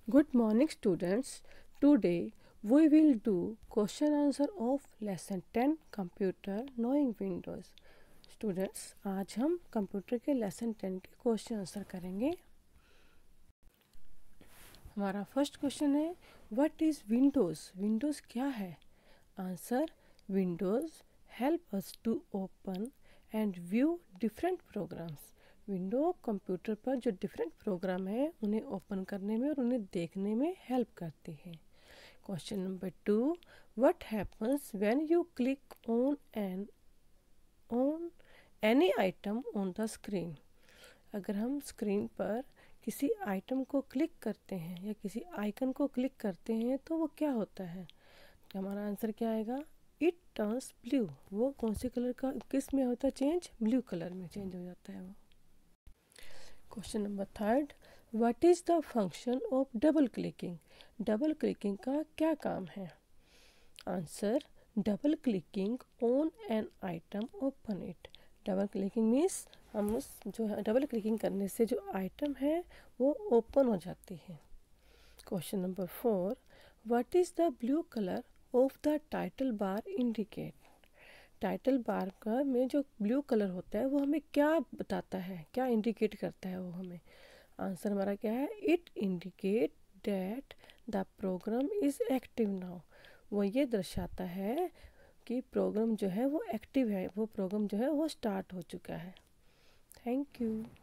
Good morning students. Today we will do question answer of lesson 10 Computer Knowing Windows. Students, आज हम computer के lesson 10 के question answer करेंगे। हमारा first question है व्हाट इज़ विंडोज़। विंडोज़ क्या है? Answer, windows help us to open and view different programs. Window computer पर जो डिफरेंट प्रोग्राम है उन्हें ओपन करने में और उन्हें देखने में हेल्प करती है। Question number 2, what happens when you click on any item on the screen. अगर हम स्क्रीन पर किसी आइटम को क्लिक करते हैं या किसी आइकन को क्लिक करते हैं तो वो क्या होता है? तो हमारा आंसर क्या आएगा? It turns blue. वो कौन से कलर का किस में होता है चेंज? ब्लू कलर में चेंज हो जाता है वो। Question number 3, what is the function of double clicking. Double clicking का क्या काम है? Answer, double clicking on an item open it. Double clicking means हम उस जो है डबल क्लिकिंग करने से जो आइटम है वो ओपन हो जाती है। Question number 4, what is the blue colour of the title bar indicate. Title bar का में जो ब्लू कलर होता है वो हमें क्या बताता है, क्या इंडिकेट करता है वो हमें? आंसर हमारा क्या है? It indicate that the program is active now. वो ये दर्शाता है कि प्रोग्राम जो है वो एक्टिव है, वो प्रोग्राम जो है वो स्टार्ट हो चुका है। Thank you.